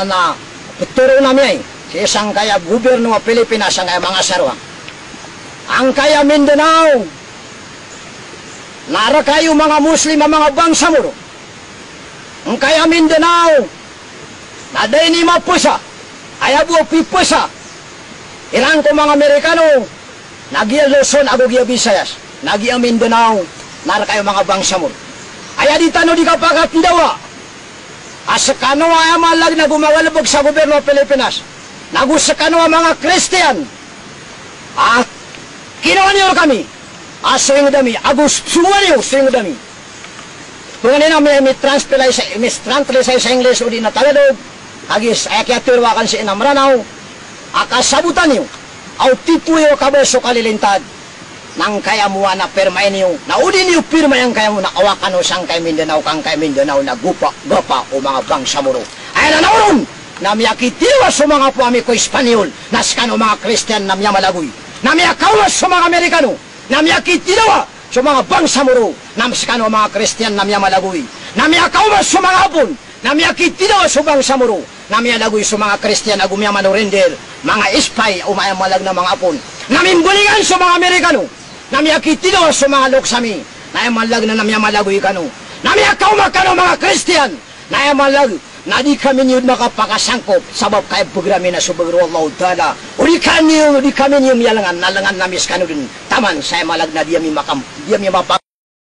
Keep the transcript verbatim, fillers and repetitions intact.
na peturo namin si isang kaya gobyerno ng Pilipinas ang kaya mga sarwa. Ang kaya Mindanao, nara kayo mga Muslim ang mga bangsa mo. Ang kaya Mindanao, naday ni mapusa, ayabu pipusa. Ilang ko mga Amerikano, nagiya Luzon, ako giya Visayas, nagiya Mindanao, nara kayo mga bangsa mo. Aya di tano di kapakat dawa. Asakano ay malag na gumawalabog sa gobyerno ng Pilipinas. Nagusakano ang mga Kristiyan. At kinawa niyo kami. Asawing dami. Agus suwa niyo suwing dami. Kung ano na may translate sa English o di na tagalog. Agis ay kiatirwakan si Inamranaw. Akasabutan niyo. Au tituyo kabeso kalilintad. Nang kaya mo na permay niyo, naudin niyo pirma yung kaya mo na awakan o sang kay Mindanao, kang kay Mindanao na gupa, gapa o mga bangsa muro. Ay na nauron, na miyakitiwas o mga puami ko Espanyol, naskan o mga Kristiyan na miya malagoy. Na miyakawas o mga Amerikano, na miyakitilawa sa mga bangsa muro, naskan o mga Kristiyan na miya malagoy. Na miyakawas o mga Hapon, na miyakitilawa sa bangsa muro, na miya lagoy sa mga Kristiyan na gumiya manurinder, mga ispay o mga malag na mga Hapon. Na mimbulingan sa mga Amerikano, na miyakitilaw sa mga luksami, na malag na namya malagoy kano, na miyakaumak kano mga Kristiyan, na malag, na di kami niyo makapakasangkop, sabab kaya programi na subagro Allah Ta'ala, o di kami, di kami niyo miyalangan, nalangan namis kano din, taman, saya malag na di kami makam, di kami mapag,